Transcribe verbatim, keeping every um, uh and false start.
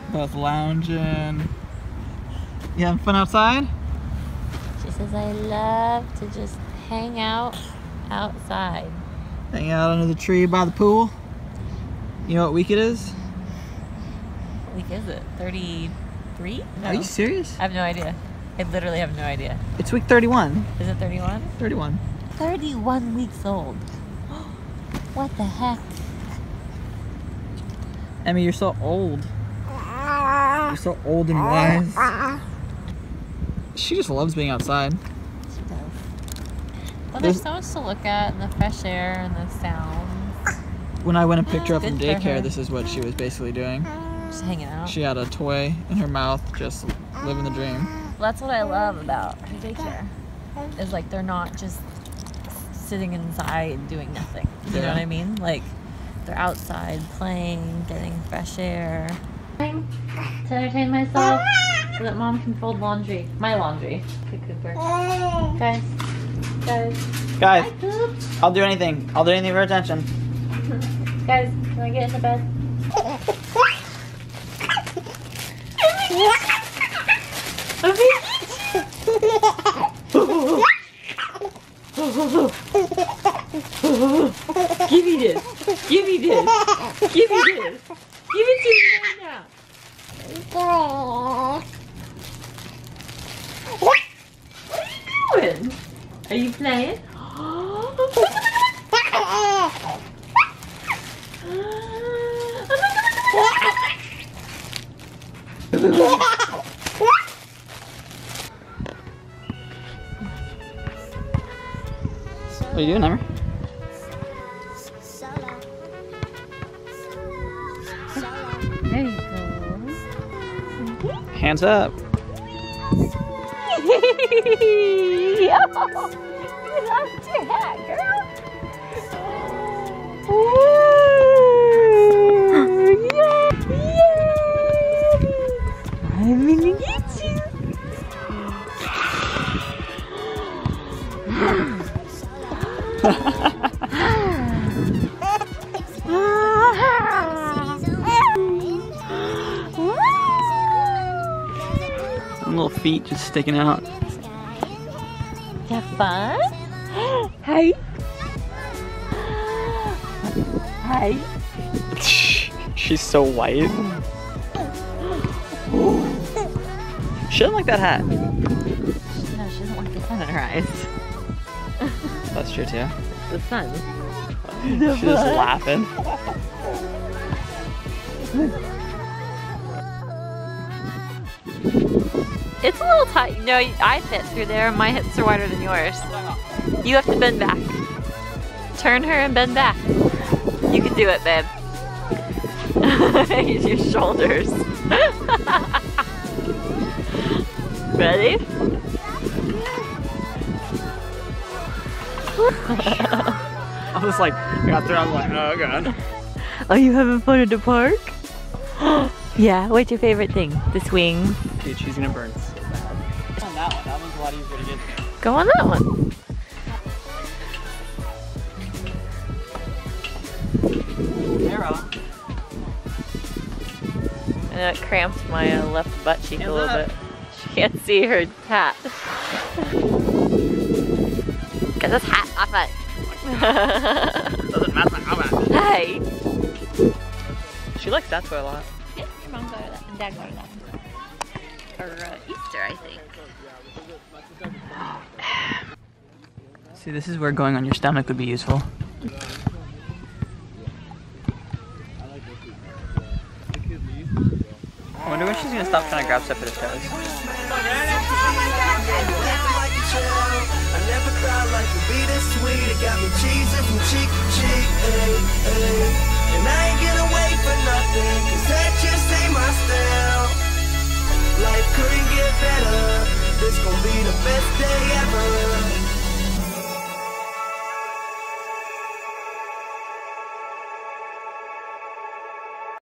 Both lounging. You having fun outside? She says, I love to just hang out outside. Hang out under the tree by the pool. You know what week it is? What week is it? thirty-three? No. Are you serious? I have no idea. I literally have no idea. It's week thirty-one. Is it thirty-one? thirty-one. thirty-one weeks old. What the heck? Emmy, you're so old. You're so old and wise. She just loves being outside. She does. Well, there's so much to look at, and the fresh air and the sounds. When I went and picked her up Good from for daycare, her. this is what she was basically doing. Just hanging out. She had a toy in her mouth, just living the dream. Well, that's what I love about daycare. Is like they're not just sitting inside doing nothing. You Yeah. know what I mean? Like they're outside playing, getting fresh air. To entertain myself so that mom can fold laundry. My laundry. Good Cooper. Guys. Guys. Guys, Hi, Coop. I'll do anything. I'll do anything for attention. Guys, can I get in the bed? Give me this. Give me this. Give me this. Give it to me right now. What are you doing? Are you playing? What are you doing, Emma? There you go. Hands up. You lost your hat, girl. Yeah. Yeah. I'm gonna get you. Little feet just sticking out. You have fun? Hi. Hi. She's so white. She doesn't like that hat. No, she doesn't like the sun in her eyes. That's true too. The sun. She's just laughing. It's a little tight. You know, I fit through there. My hips are wider than yours. You have to bend back. Turn her and bend back. You can do it, babe. Use your shoulders. Ready? I was like, I got through, I was like, oh god. Are you having fun at the park? Yeah, what's your favorite thing? The swing? Dude, she's gonna burn so bad. On that one, that one's a lot easier to get to. Go on that one. Arrow. I know it cramped my uh, left butt cheek Hands a little up. bit. She can't see her hat. Get this hat off it. Doesn't match my outfit. Hey. She likes that toy a lot. Yeah, your mom got her that and dad got her that. For uh, Easter, I think. See, this is where going on your stomach would be useful. I wonder when she's gonna stop trying to grab stuff at his toes. And I ain't gonna wait for nothing, cause that just ain't my style. Life couldn't get better, this gon' be the best day ever.